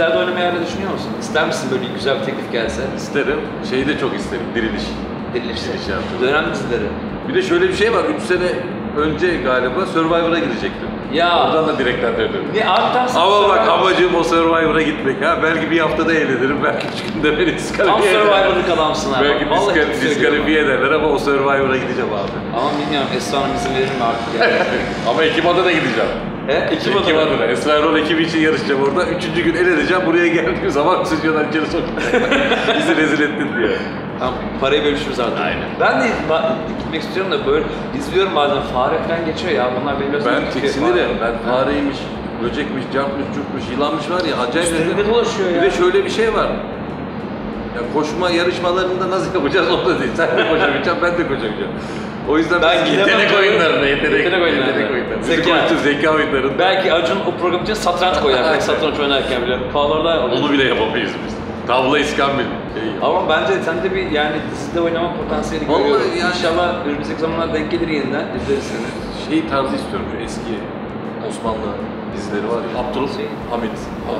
dizilerde oynamayı hala düşünüyor musun? İster misin böyle güzel bir teklif gelse? İsterim. Şeyi de çok isterim. Diriliş. Diriliş yaptım. Dönem dizileri. Bir de şöyle bir şey var. 3 sene önce galiba Survivor'a girecektim. Ya. Oradan da direktörlerim. Ne abi Ama bak amacım o Survivor'a gitmek ha. Belki bir haftada eğlenirim, belki 3 günde beni diskalifiye ederler. Tam Survivor'lık adamsın abi. Belki diskalifiye ederler ama o Survivor'a gideceğim abi. Ama bilmiyorum Esra Hanım izin verir mi artık yani? Ama Ekim Ada'da gideceğim. Ekim Ada'da. Esra Erol ekibi için yarışacağım orada. 3. gün eleneceğim. Buraya geldiğim zaman stüdyodan içeri sokacağım. Bizi rezil ettin diye. Tamam, parayı bölüşürüz artık. Aynen. Ben de gitmek istiyorum da böyle izliyorum bazen fare falan geçiyor ya. Bunlar benim biraz Ben tiksinirim. Ben fareymiş, böcekmiş, cartmış, çurtmuş, yılanmış var ya acayip. Üstünde dolaşıyor ya. Bir de şöyle bir şey var. Ya koşma yarışmalarında nasıl yapacağız o da değil. Sen de koşabileceksin, ben de koşabileceğim. O yüzden ben yetenek oyunlarında, yetenek oyunlarında. Zeka oyunlarında. Belki Acun o program için satranç koyar. Satranç oynarken bile. Pahalarda onu bile yapamayız biz. Tavla iskambil. Ama bence sende bir yani dizide oynama potansiyeli görüyorum. Yani İnşallah önümüzdeki zamanlar denk gelir yeniden izleriz seni. Şey tarzı istiyorum şu eski Osmanlı dizileri var ya. Abdülhamit.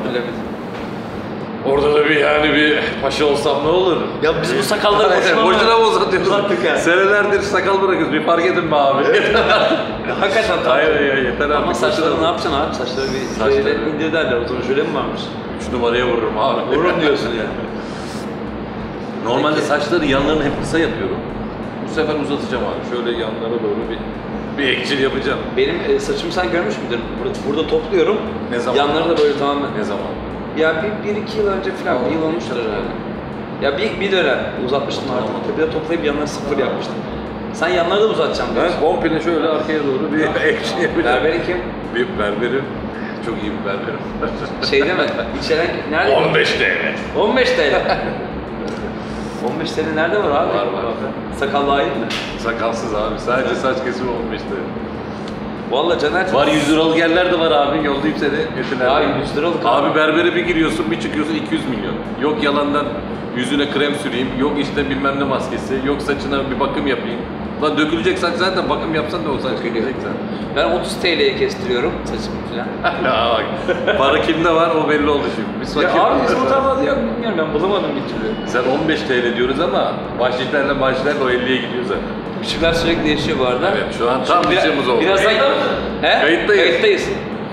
Orada da bir paşa olsam ne olur? Ya biz bu sakalları boşuna mı uzatıyoruz? Senelerdir sakal bırakıyoruz. Bir fark edin be abi. Hakikaten tamam. Hayır yeter abi. Ama saçları ne yapacaksın abi? Saçları bir şöyle indir derler. O zaman şöyle mi varmış? 3 numaraya vururum abi. Vururum diyorsun ya. Normalde saçları yanlarını hep kısa yapıyorum. Bu sefer uzatacağım abi. Şöyle yanlara doğru bir ekşil yapacağım. Benim saçımı sen görmüş müydün? Burada topluyorum. Ne zaman? Yanları da böyle tamamen. Ne zaman? Ya bir iki yıl önce falan, bir yıl olmuştur herhalde. Ya bir dönem uzatmıştım artık. Tepede toplayıp yanları sıfır yapmıştım. Sen yanları da uzatacaksın diyorsun. Ben komple şöyle arkaya doğru bir ekşil yapacağım. Berberi kim? Bir berberim. Çok iyi bir berberim. Şeyde mi? İçeren nerede? 15 TL. 15 TL. 15 TL nerede var abi? Var. Sakallı ayın mı? Sakalsız abi. Sadece saç kesimi 15 TL. Vallahi Caner var 100 liralık yerler de var abi. Yollayayım seni. Abi 100 liralık abi berbere bir giriyorsun, bir çıkıyorsun 200 milyon. Yok yalandan yüzüne krem süreyim, yok işte bilmem ne maskesi, yok saçına bir bakım yapayım. Lan dökülecek saç zaten bakım yapsan da o saç dökülecek zaten. Ben 30 TL'ye kestiriyorum saçımı falan. Ya bak, para kimde var o belli oldu şimdi. Biz ya abi bizim tarafta yok bilmiyorum ben bulamadım bir türlü. Sen 15 TL diyoruz ama başlıklarla o 50'ye gidiyor zaten. Biçimler sürekli değişiyor bu arada. Evet şu an tam biçimimiz oldu. Birazdan Kayıttayız.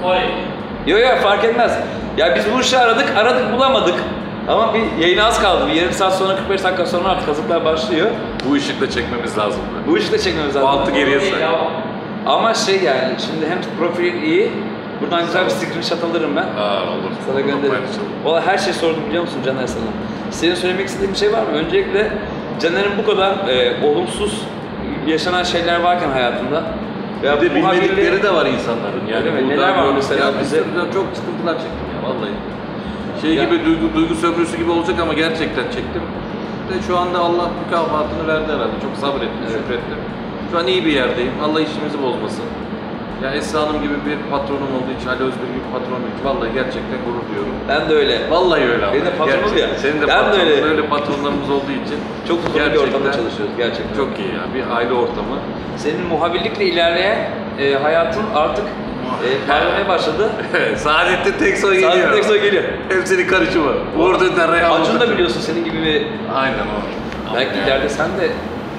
Yok fark etmez. Ya biz bu işi aradık bulamadık. Ama bir yayına az kaldı. Bir yarım saat sonra 45 dakika sonra artık hazırlıklar başlıyor. Bu ışıkla çekmemiz lazım. Bu ışıkla çekmemiz lazım. Altı geriye say. Ama yani şimdi hem profilin iyi. Buradan güzel bir screenshot alırım ben. Olur. Sana gönderirim. Valla her şeyi sordum biliyor musun Caner sana? Senin söylemek istediğin bir şey var mı? Öncelikle Caner'in bu kadar olumsuz yaşanan şeyler varken hayatında. Ya bir de bilmedikleri de var insanların. Yani neler var mesela bize? Çok sıkıntılar çektim ya vallahi. Gibi duygu sömürüsü gibi olacak ama gerçekten çektim. Ve şu anda Allah mükafatını verdi herhalde. Çok sabrettim, şükrettim. Şu an iyi bir yerdeyim. Allah işimizi bozmasın. Ya Esra Hanım gibi bir patronum olduğu için, Ali Özgür gibi patronum için vallahi gerçekten gurur duyuyorum. Ben de öyle. Vallahi öyle ama. Benim de patronum ya. Senin de öyle patronlarımız olduğu için. Çok mutlu bir ortamda çalışıyoruz gerçekten. Çok iyi ya. Bir aile ortamı. Senin muhabirlikle ilerleyen hayatın artık parlamaya başladı. Saadettin Teksoy geliyor. Hepsinin karışımı. Uğur Dündar, Reyhan Acun da biliyorsun senin gibi bir... Aynen o. Belki ileride sen de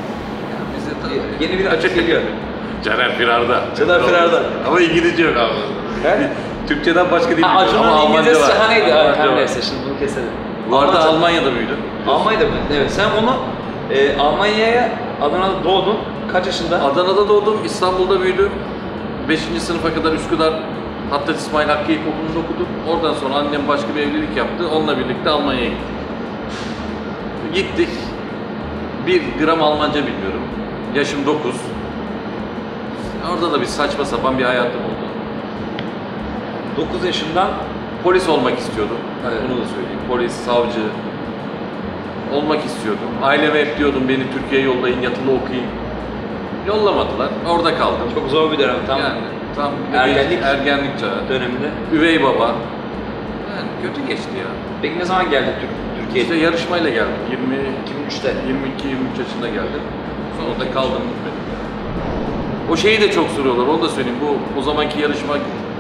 yeni bir Acun geliyor. Caner Firar'da. Ama İngilizce yok abi. Türkçeden başka değil. Acun'un İngilizcesi şahaneydi. Neyse şimdi bunu keselim. Bu arada Almanya'da büyüdün. Almanya'da büyüdün evet. Sen onu Almanya'ya, Adana'da doğdun. Kaç yaşında? Adana'da doğdum, İstanbul'da büyüdüm. 5. sınıfa kadar Üsküdar Hattat İsmail Hakkı İlkokulu'nda okudum. Oradan sonra annem başka bir evlilik yaptı. Onunla birlikte Almanya'ya gittik. Gittik. 1 gram Almanca bilmiyorum. Yaşım 9. Orada da bir saçma sapan bir hayatım oldu. 9 yaşından polis olmak istiyordum. Evet. Bunu da söyleyeyim. Polis, savcı olmak istiyordum. Aileme hep diyordum beni Türkiye'ye yollayın, yatılı okuyayım. Yollamadılar. Orada kaldım. Çok zor bir dönem tam. Yani tam ergenlik çağı. Döneminde. Üvey baba. Yani kötü geçti ya. Peki ne zaman geldin Türkiye'ye? İşte yarışmayla geldim. 2003'te. 22-23 yaşında geldim. Sonra da kaldım gitmedim. O şeyi de çok soruyorlar. Onu da söyleyeyim. Bu o zamanki yarışma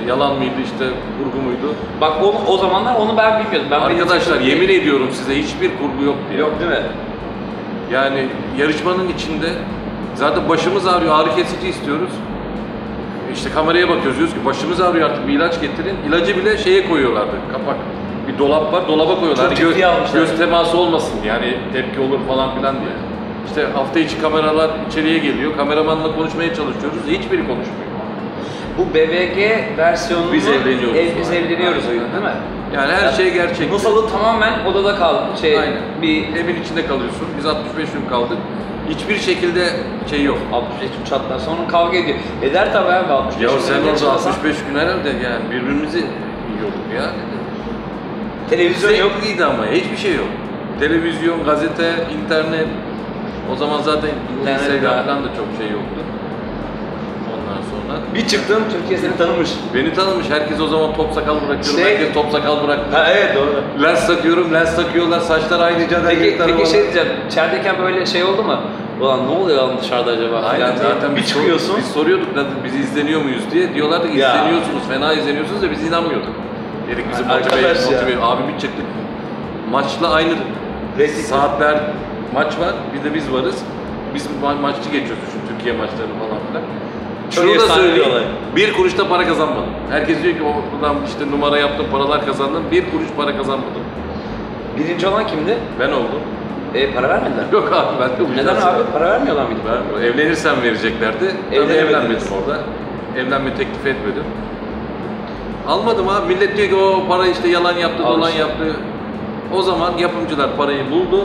yalan mıydı işte, kurgu muydu? Bak o zamanlar onu ben bilmiyordum. Ben Arkadaşlar yemin ediyorum size hiçbir kurgu yok diye. Yok değil mi? Yani yarışmanın içinde zaten başımız ağrıyor, ağrı kesici istiyoruz. İşte kameraya bakıyoruz, diyoruz ki başımız ağrıyor artık bir ilaç getirin. İlacı bile şeye koyuyorlardı, kapak. Bir dolap var, dolaba koyuyorlar. Çok ciddiye almışlar. Göz teması olmasın yani tepki olur falan filan diye. İşte hafta içi kameralar içeriye geliyor, kameramanla konuşmaya çalışıyoruz, hiçbiri konuşmuyor. Bu BBG versiyonunu Biz evleniyoruz. Biz evleniyoruz oyunu değil mi? Yani her şey gerçek. Musalı tamamen odada kaldı. Aynen. Bir evin içinde kalıyorsun. Biz 65 gün kaldık. Hiçbir şekilde şey yok. 65 gün çatlar sonra kavga ediyor. Eder tabii abi 65 gün. Ya sen orada 65 gün herhalde yani birbirimizi yiyorduk ya. Televizyon yok. Zevkliydi ama hiçbir şey yok. Televizyon, gazete, internet. O zaman zaten Instagram falan da çok şey yoktu. Ondan sonra. Bir çıktın Türkiye seni tanımış. Beni tanımış. Herkes o zaman top sakal bırakıyorum. Herkes top sakal bıraktı. Ha evet doğru. Lens takıyorum, lens takıyorlar. Saçlar aynı cadde. Peki şey diyeceğim. İçerideyken böyle şey oldu mu? Ulan ne oluyor lan dışarıda acaba? Aynen yani zaten bir çıkıyorsun. Biz soruyorduk bizi izleniyor muyuz diye. Diyorlardı ki izleniyorsunuz, fena izleniyorsunuz da biz inanmıyorduk. Dedik bizi motive. Abi bir çıktık. Maçla aynı saatler maç var, bir de biz varız. Biz maççı geçiyoruz şu Türkiye maçları falan filan. Şunu da söyleyeyim, bir kuruş da para kazanmadım. Herkes diyor ki oradan işte numara yaptım, paralar kazandım. Bir kuruş para kazanmadım. Birinci olan kimdi? Ben oldum. Para vermediler. Yok abi ben de neden abi? Para vermiyorlar mıydı? Evlenirsen vereceklerdi. Tabii evlenmedim orada. Evlenme teklif etmedim. Almadım abi. Millet diyor ki o para işte yalan yaptı, dolan yaptı. O zaman yapımcılar parayı buldu.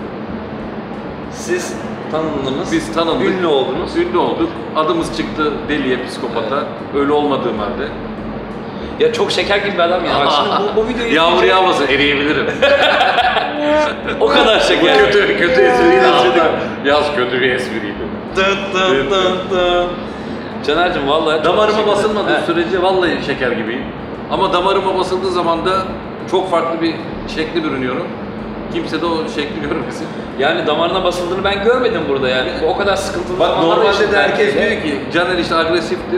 Siz tanındınız. Biz tanındık. Ünlü oldunuz. Ünlü olduk. Adımız çıktı deliye, psikopata. Evet. Öyle olmadığım halde. Ya çok şeker gibi bir adam ya. Bak şimdi bu videoyu yağmur yağmasa eriyebilirim. O kadar şeker. Bu kötü espriydi aslında. Yaz kötü bir espriydi. Caner'cim vallahi damarıma basılmadığı sürece vallahi şeker gibiyim. Ama damarıma basıldığı zaman da çok farklı bir şekli bürünüyorum. Kimse de o şekli görmesin. Yani damarına basıldığını ben görmedim burada yani. O kadar sıkıntılı. Bak normalde de herkes diyor ki Caner işte agresiftir.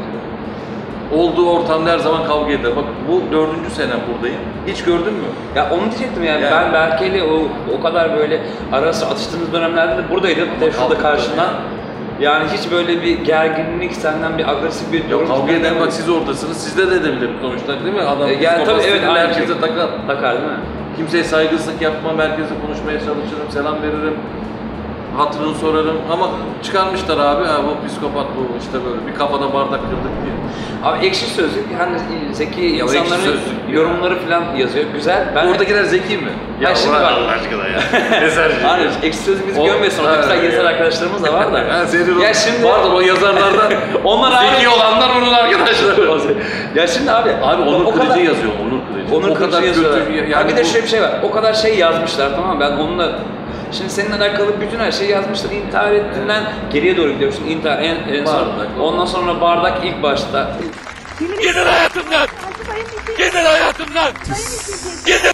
Olduğu ortamda her zaman kavga eder. Bak bu 4. senem buradayım. Hiç gördün mü? Ya onu diyecektim yani. Ben Berke'yle o kadar böyle ara sıra atıştığımız dönemlerde de buradaydım. Şurada karşından. Yani hiç böyle bir gerginlik, senden bir agresif bir durum. Kavga eden bak siz oradasınız. Sizde de edebilirim sonuçta değil mi? Adam yani tabii evet herkese takar. Takar değil mi? Kimseye saygısızlık yapmam, herkese konuşmaya çalışırım, selam veririm. Hatırını sorarım ama çıkarmışlar abi, bu psikopat bu işte böyle bir kafada bardak kırdık diye. Abi ekşi sözlük, hani zeki insanların yorumları falan yazıyor, güzel. Oradakiler zeki mi? Ya şimdi bak. Allah aşkına ya. Eserci. Hayır, ekşi sözlük bizi görmesin, orada güzel yazar arkadaşlarımız da var da. Ya şimdi vardır o yazarlardan, onlar zeki olanlar onun arkadaşları. Ya şimdi abi Onur Kırıcı yazıyor, Onur Kırıcı. Onur Kırıcı yazıyor. Yani bir de şöyle bir şey var, o kadar şey yazmışlar tamam mı? Ben onunla şimdi seninle alakalı bütün her şeyi yazmışlar. İntihar ettiğinden geriye doğru gidiyorsun. İntihar en son. Ondan sonra bardak ilk başta. Gidin hayatımdan! Gidin hayatımdan! Gidin!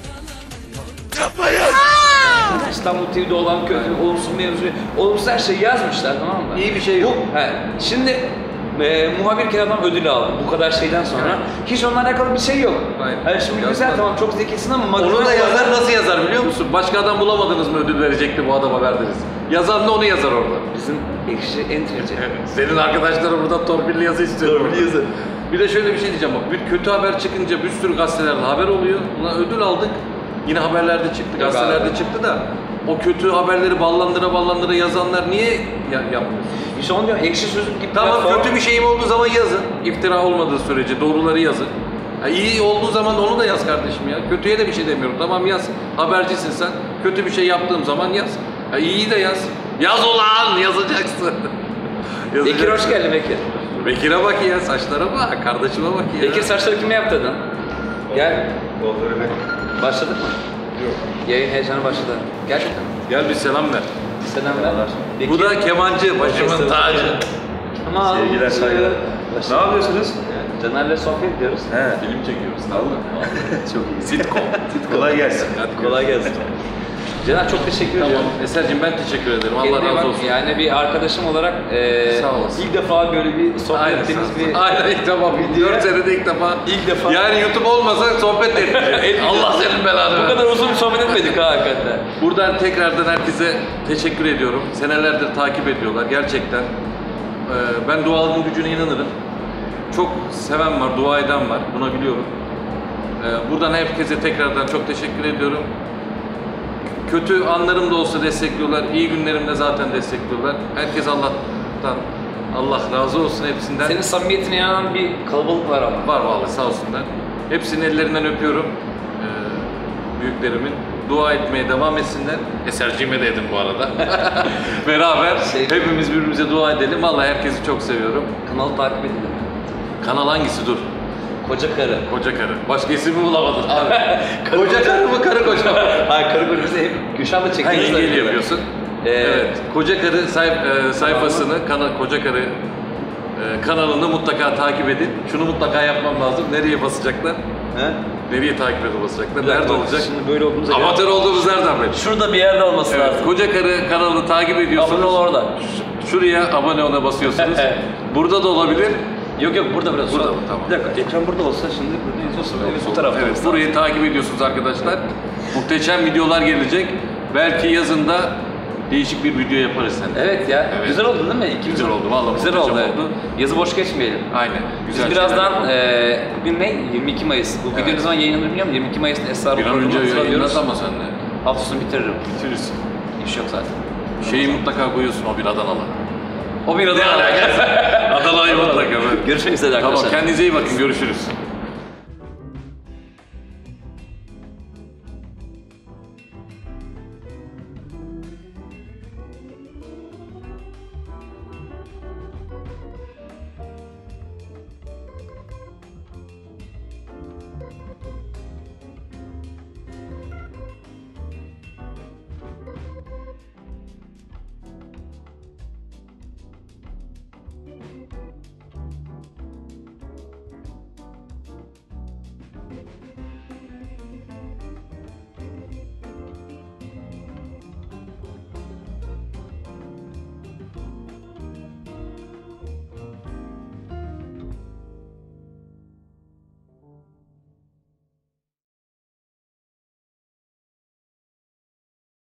Yapmayın! İstanbul TV'de olan kötü, olumsuz mevzu, olumsuz her şeyi yazmışlar tamam mı? İyi bir şey yok. Şimdi muhabirken adam ödül aldı bu kadar şeyden sonra. Hiç onunla alakalı bir şey yok. Yani şimdi güzel tamam çok zekisin ama onu da yazar nasıl yazar biliyor musun? Başka adam bulamadınız mı ödül verecekti bu adama verdiniz. Yazan da onu yazar orada. Bizim ekşi entry'ci. Senin arkadaşların burada torpilli yazı istiyor. Torpilli yazı. Bir de şöyle bir şey diyeceğim bak. Bir kötü haber çıkınca bir sürü gazetelerde haber oluyor. Buna ödül aldık. Yine haberlerde çıktı, gazetelerde çıktı da o kötü haberleri ballandıra yazanlar niye yapmıyorsun? İşte onu diyorum, ekşi sözlük gibi. Tamam kötü bir şeyim olduğu zaman yazın. İftira olmadığı sürece doğruları yazın. İyi olduğu zaman da onu da yaz kardeşim ya. Kötüye de bir şey demiyorum. Tamam yaz. Habercisin sen. Kötü bir şey yaptığım zaman yaz. İyi de yaz. Yaz ulan yazacaksın. Bekir hoş geldin Bekir. Bekir'e bak ya, saçlara bak, kardeşime bak ya. Bekir saçları kime yaptırdın? Gel. Başladık mı? Yok. Yayın heyecanı başladı. Gerçekten. Gel bir selam ver. Selamlar. Bu da kemancı, başımın tacı. Tamam. Sevgiler, saygılar. Ne yapıyorsunuz? Caner'le sohbet ediyoruz. Film çekiyoruz, tamam mı? Çok iyi. Sitcom. Kolay gelsin. Kolay gelsin. Caner çok teşekkür Tamam. ediyorum. Eser'cim ben teşekkür ederim. Allah Kendine razı bak, olsun. yani bir arkadaşım olarak Sağ olasın. ilk defa böyle bir sohbet Aynen, ettiğimiz bir... Aynen ilk defa. 4 senede ilk defa. İlk defa. Yani YouTube olmasa sohbet etmeyeceğiz. Allah senin belanı Bu versin. kadar uzun bir sohbet etmedik ha hakikaten. Buradan tekrardan herkese teşekkür ediyorum. Senelerdir takip ediyorlar gerçekten. Ben duanın gücüne inanırım. Çok seven var, dua eden var. Bunu biliyorum. Buradan herkese tekrardan çok teşekkür ediyorum. Kötü anlarım da olsa destekliyorlar. İyi günlerimde zaten destekliyorlar. Herkes Allah'tan, Allah razı olsun hepsinden. Senin samimiyetine inanan bir kalabalık var ama. Var vallahi sağ olsunlar. Hepsinin ellerinden öpüyorum. Büyüklerimin. Dua etmeye devam etsinler. Eserciğime de edin bu arada. Beraber hepimiz birbirimize dua edelim. Vallahi herkesi çok seviyorum. Kanalı takip edin. Kanal hangisi dur? Koca karı. Koca karı. Başka isim mi bulamadın? Karı Koca karı mı karı koca mı? Hayır karı koca bize hep Gülşah'la çektiğimiz Hangi gel yapıyorsun? Evet. Koca karı sayfasını, Koca karı kanalını mutlaka takip edin. Şunu mutlaka yapmam lazım. Nereye basacaklar? He? Nereye takip edip basacaklar? Nerede olacak? Şimdi böyle olduğumuza göre. Amatör olduğumuz nereden belli? Şurada bir yerde olması Evet, lazım. Koca karı kanalını takip ediyorsunuz. Abone ol orada. Şuraya abone ol'a basıyorsunuz. Burada da olabilir. Yok burada biraz. Burada mı? Tamam. Bir dakika ekran burada olsa şimdi burada izliyorsun. Evet bu tarafta. Evet, burayı takip ediyorsunuz arkadaşlar. Muhteşem videolar gelecek. Belki yazında değişik bir video yaparız seninle. Evet ya. Evet. Güzel oldu değil mi? İkimiz Güzel oldu, vallahi Güzel muhteşem oldu. oldu. Yazı boş geçmeyelim. Aynen. Güzel Biz birazdan şeyler. bugün ne? 22 Mayıs. Bu Evet. video ne zaman yayınlanır bilmiyorum. 22 Mayıs'ın Esrarı Bir an önce yayınlat ama sen de. Hafta sonu bitiririm. Bitirirsin. İş yok zaten. Şeyi mutlaka koyuyorsun o bir Adanalı. O bir adım. Adana'yı mutlaka. Görüşmek üzere arkadaşlar. Tamam kendinize iyi bakın görüşürüz.